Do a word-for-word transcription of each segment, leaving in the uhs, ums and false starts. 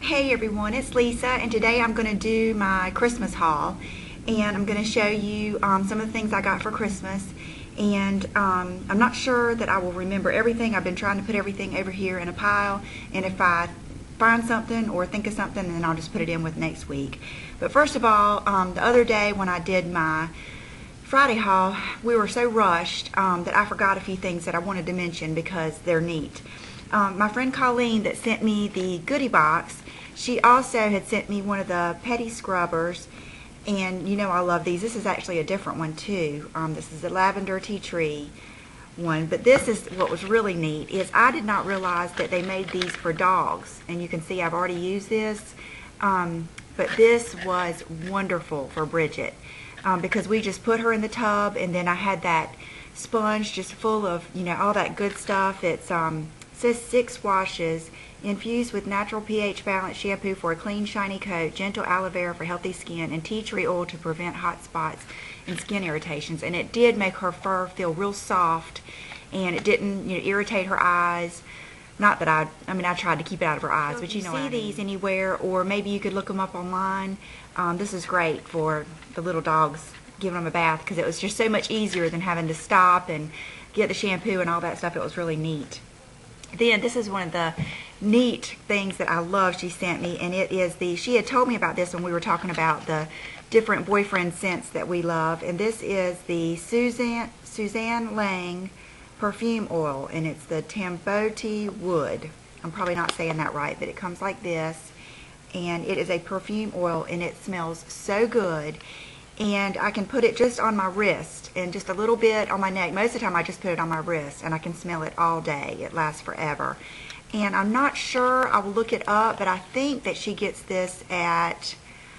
Hey everyone, it's Lisa, and today I'm going to do my Christmas haul, and I'm going to show you um, some of the things I got for Christmas. And um, I'm not sure that I will remember everything. I've been trying to put everything over here in a pile, and if I find something or think of something, then I'll just put it in with next week. But first of all, um, the other day when I did my Friday haul, we were so rushed um, that I forgot a few things that I wanted to mention because they're neat. Um, my friend Colleen that sent me the goodie box, she also had sent me one of the Petty Scrubbers, and you know I love these. This is actually a different one too. Um, this is the Lavender Tea Tree one, but this is what was really neat is I did not realize that they made these for dogs, and you can see I've already used this, um, but this was wonderful for Bridget um, because we just put her in the tub, and then I had that sponge just full of, you know, all that good stuff. It's um, it says six washes infused with natural pH balanced shampoo for a clean shiny coat, gentle aloe vera for healthy skin, and tea tree oil to prevent hot spots and skin irritations. And it did make her fur feel real soft, and it didn't, you know, irritate her eyes. Not that I, I mean I tried to keep it out of her eyes, so but you know, see these anywhere, or maybe you could look them up online. Um, this is great for the little dogs, giving them a bath, because it was just so much easier than having to stop and get the shampoo and all that stuff. It was really neat. Then this is one of the neat things that I love she sent me, and it is the, she had told me about this when we were talking about the different boyfriend scents that we love, and this is the Suzanne, Suzanne Lang perfume oil, and it's the Tambote Wood. I'm probably not saying that right, but it comes like this, and it is a perfume oil, and it smells so good. And I can put it just on my wrist and just a little bit on my neck. Most of the time I just put it on my wrist, and I can smell it all day. It lasts forever. And I'm not sure, I will look it up, but I think that she gets this at,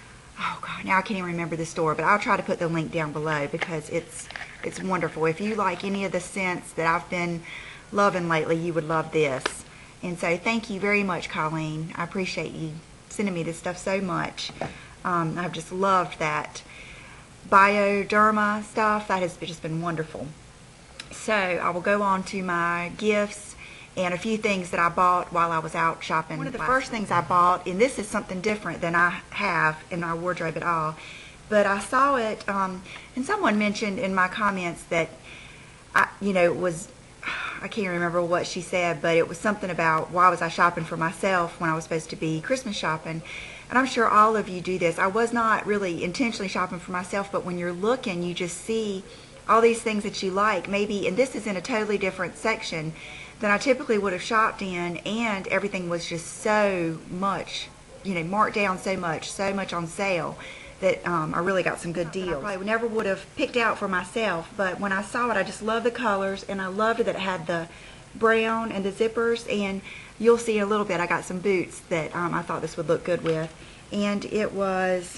oh God, now I can't even remember the store, but I'll try to put the link down below because it's it's wonderful. If you like any of the scents that I've been loving lately, you would love this. And so thank you very much, Colleen. I appreciate you sending me this stuff so much. Um, I've just loved that Bioderma stuff. That has just been wonderful. So I will go on to my gifts and a few things that I bought while I was out shopping. One of the first things I bought, and this is something different than I have in my wardrobe at all, but I saw it, um, and someone mentioned in my comments that, I, you know, it was, I can't remember what she said, but it was something about why was I shopping for myself when I was supposed to be Christmas shopping. And I'm sure all of you do this. I was not really intentionally shopping for myself, but when you're looking, you just see all these things that you like. Maybe, and this is in a totally different section than I typically would have shopped in, and everything was just so much, you know, marked down so much, so much on sale that um, I really got some good deals. I probably never would have picked out for myself, but when I saw it, I just loved the colors, and I loved that it had the brown and the zippers, and you'll see in a little bit I got some boots that um, I thought this would look good with. And it was,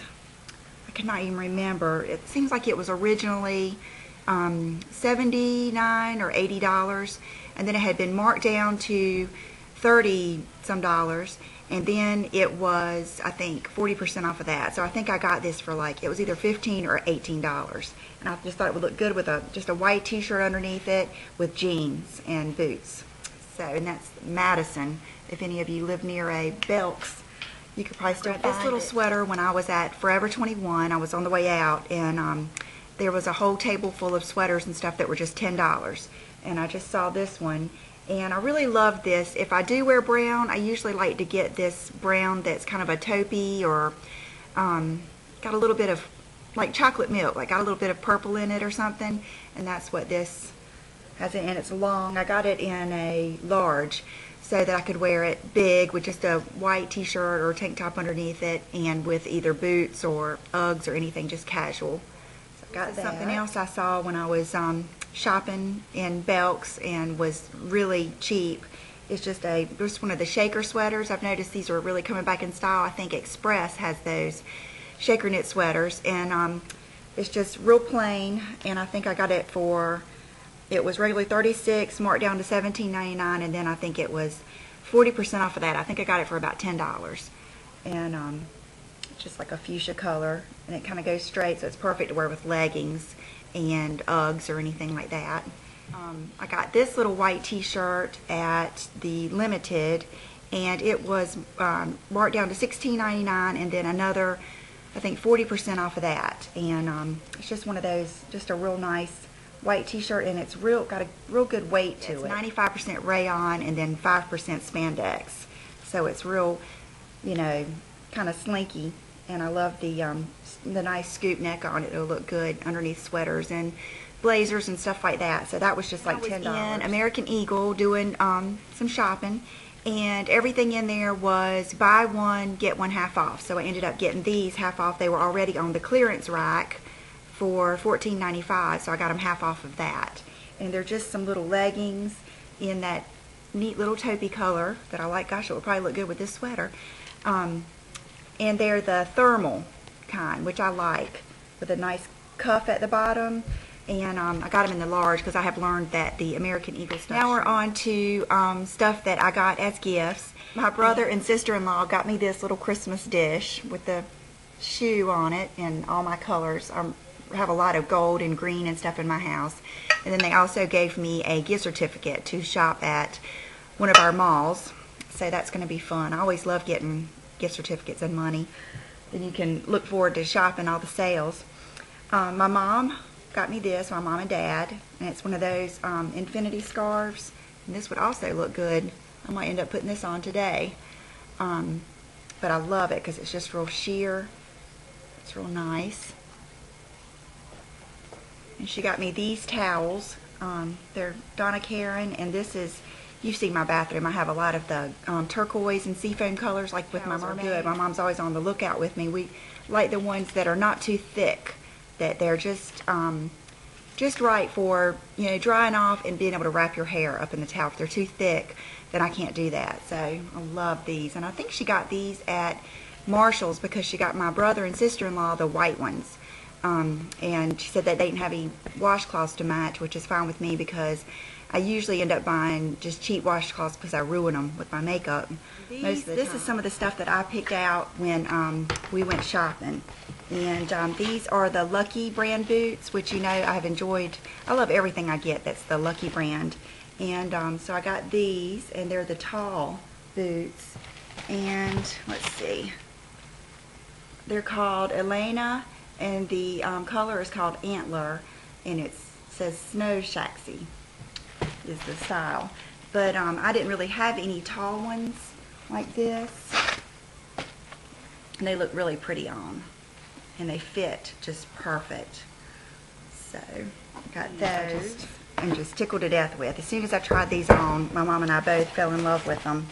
I cannot even remember, it seems like it was originally um, seventy-nine or eighty dollars, and then it had been marked down to thirty some dollars, and then it was, I think, forty percent off of that. So I think I got this for like, it was either fifteen or eighteen dollars, and I just thought it would look good with a just a white t-shirt underneath it with jeans and boots. So, and that's Madison. If any of you live near a Belk's, you could probably still find this little sweater. When I was at Forever twenty-one, I was on the way out, and um, there was a whole table full of sweaters and stuff that were just ten dollars. And I just saw this one, and I really love this. If I do wear brown, I usually like to get this brown that's kind of a taupey, or um, got a little bit of like chocolate milk, like got a little bit of purple in it or something, and that's what this has in, and it's long. I got it in a large so that I could wear it big with just a white t-shirt or tank top underneath it, and with either boots or Uggs or anything, just casual. So I got something else I saw when I was um, shopping in Belk's and was really cheap. It's just a just one of the shaker sweaters. I've noticed these are really coming back in style. I think Express has those shaker knit sweaters, and um, it's just real plain, and I think I got it for, it was regularly thirty-six, marked down to seventeen ninety-nine, and then I think it was forty percent off of that. I think I got it for about ten dollars. And um, it's just like a fuchsia color, and it kind of goes straight, so it's perfect to wear with leggings and Uggs or anything like that. Um, I got this little white t-shirt at the Limited, and it was um, marked down to sixteen ninety-nine, and then another, I think, forty percent off of that. And um, it's just one of those, just a real nice white t-shirt, and it's real got a real good weight to it. It's ninety-five percent rayon and then five percent spandex, so it's real, you know, kind of slinky. And I love the um, the nice scoop neck on it. It'll look good underneath sweaters and blazers and stuff like that. So that was just like ten dollars. In American Eagle doing um, some shopping, and everything in there was buy one get one half off. So I ended up getting these half off. They were already on the clearance rack for fourteen ninety-five, so I got them half off of that. And they're just some little leggings in that neat little taupey color that I like. Gosh, it would probably look good with this sweater. Um, and they're the thermal kind, which I like, with a nice cuff at the bottom. And um, I got them in the large because I have learned that the American Eagle stuff. Now we're on to um, stuff that I got as gifts. My brother and sister-in-law got me this little Christmas dish with the shoe on it and all my colors. I have a lot of gold and green and stuff in my house. And then they also gave me a gift certificate to shop at one of our malls. So that's going to be fun. I always love getting gift certificates and money. Then you can look forward to shopping all the sales. Um, my mom got me this, my mom and dad, and it's one of those um, infinity scarves. And this would also look good. I might end up putting this on today. Um, but I love it because it's just real sheer. It's real nice. And she got me these towels. Um, they're Donna Karan, and this is, you see my bathroom. I have a lot of the um, turquoise and seafoam colors, like with my mermaid. Good. My mom's always on the lookout with me. We like the ones that are not too thick, that they're just um, just right for, you know, drying off and being able to wrap your hair up in the towel. If they're too thick, then I can't do that. So I love these. And I think she got these at Marshall's because she got my brother and sister-in-law the white ones. Um, and she said that they didn't have any washcloths to match, which is fine with me because I usually end up buying just cheap washcloths because I ruin them with my makeup. These, most of the this time. Is some of the stuff that I picked out when um, we went shopping. And um, these are the Lucky brand boots, which, you know, I have enjoyed. I love everything I get that's the Lucky brand. And um, so I got these, and they're the tall boots. And let's see. They're called Elena, and the um, color is called Antler, and it says Snow Shaxi is the style. But um, I didn't really have any tall ones like this. And they look really pretty on. And they fit just perfect. So I got those and just tickled to death with. As soon as I tried these on, my mom and I both fell in love with them.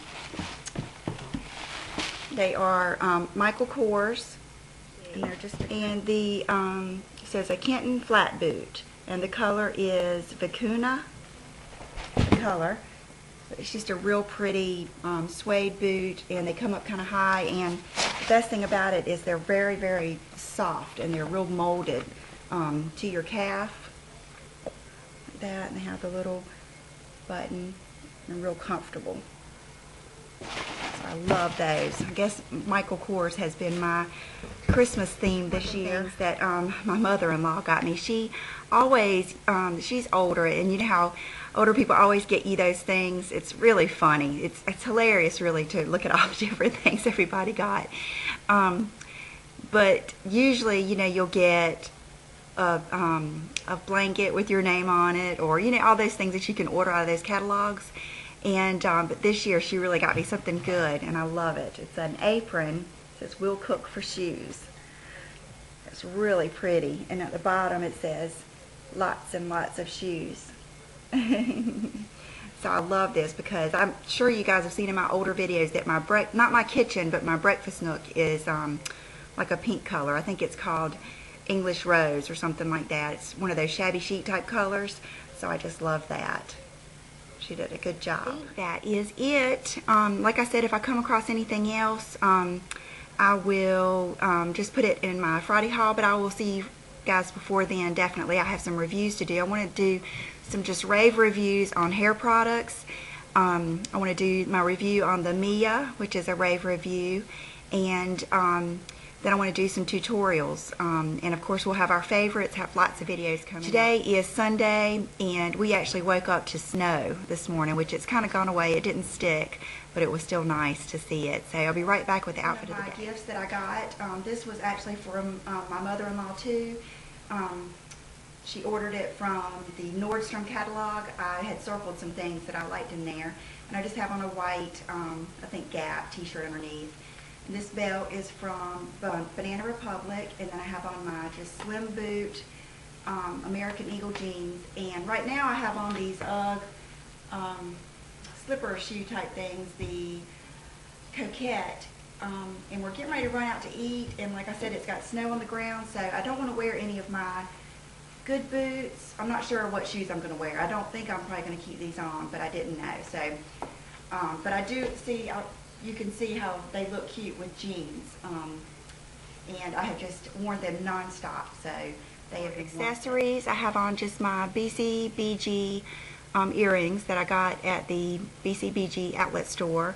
They are um, Michael Kors, and they're just and the um, it says a Kenton flat boot, and the color is Vicuna. The color. It's just a real pretty um, suede boot, and they come up kind of high, and the best thing about it is they're very, very soft, and they're real molded um, to your calf, like that, and they have the little button, and real comfortable. So I love those. I guess Michael Kors has been my Christmas theme this year that um, my mother-in-law got me. She always, um, she's older, and you know how older people always get you those things. It's really funny. It's, it's hilarious, really, to look at all the different things everybody got. Um, but usually, you know, you'll get a, um, a blanket with your name on it, or, you know, all those things that you can order out of those catalogs. And um, but this year, she really got me something good, and I love it. It's an apron. It says, "We'll cook for shoes." It's really pretty. And at the bottom, it says, "Lots and lots of shoes." So I love this because I'm sure you guys have seen in my older videos that my bre not my kitchen, but my breakfast nook is um, like a pink color. I think it's called English Rose or something like that. It's one of those shabby chic type colors. So I just love that. She did a good job. That is it. Um, like I said, if I come across anything else, um, I will um, just put it in my Friday haul, but I will see you guys before then. Definitely. I have some reviews to do. I want to do some just rave reviews on hair products. Um, I want to do my review on the Mia, which is a rave review, and um, then I want to do some tutorials, um, and of course we'll have our favorites, have lots of videos coming. Today is Sunday, and we actually woke up to snow this morning, which it's kind of gone away. It didn't stick, but it was still nice to see it. So I'll be right back with the outfit of the day. One of my gifts that I got, um, this was actually from um, my mother-in-law too. Um, she ordered it from the Nordstrom catalog. I had circled some things that I liked in there, and I just have on a white, um, I think Gap t-shirt underneath. And this belt is from Banana Republic, and then I have on my just swim boot um, American Eagle jeans. And right now I have on these Ugg um, slipper shoe type things, the Coquette. Um, and we're getting ready to run out to eat, and like I said, it's got snow on the ground, so I don't want to wear any of my good boots. I'm not sure what shoes I'm going to wear. I don't think I'm probably going to keep these on, but I didn't know. So, um, but I do see, I, you can see how they look cute with jeans. Um, and I have just worn them non-stop, so they have accessories. I have on just my B C B G um, earrings that I got at the B C B G outlet store.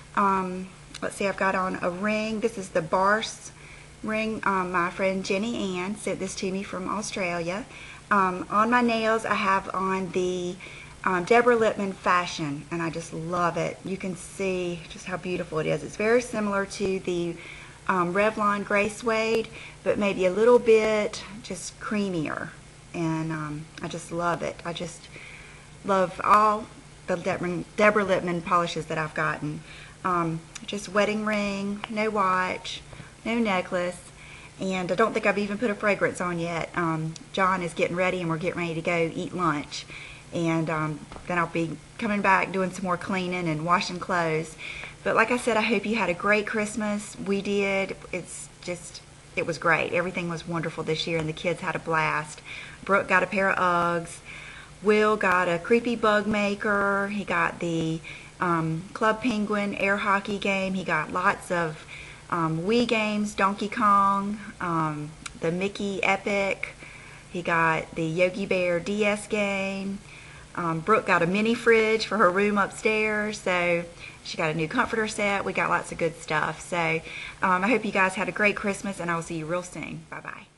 Um, let's see, I've got on a ring. This is the Bars ring. Um, my friend Jenny Ann sent this to me from Australia. Um, on my nails, I have on the um, Deborah Lippmann Fashion, and I just love it. You can see just how beautiful it is. It's very similar to the um, Revlon Gray Suede, but maybe a little bit just creamier, and um, I just love it. I just love all the Deborah, Deborah Lippmann polishes that I've gotten. Um, just wedding ring, no watch, no necklace, and I don't think I've even put a fragrance on yet. Um, John is getting ready, and we're getting ready to go eat lunch, and um, then I'll be coming back doing some more cleaning and washing clothes. But like I said, I hope you had a great Christmas. We did. It's just, it was great. Everything was wonderful this year, and the kids had a blast. Brooke got a pair of Uggs. Will got a creepy bug maker. He got the um, Club Penguin air hockey game. He got lots of Um, Wii games, Donkey Kong, um, the Mickey Epic. He got the Yogi Bear D S game. Um, Brooke got a mini fridge for her room upstairs, so she got a new comforter set. We got lots of good stuff. So um, I hope you guys had a great Christmas, and I will see you real soon. Bye-bye.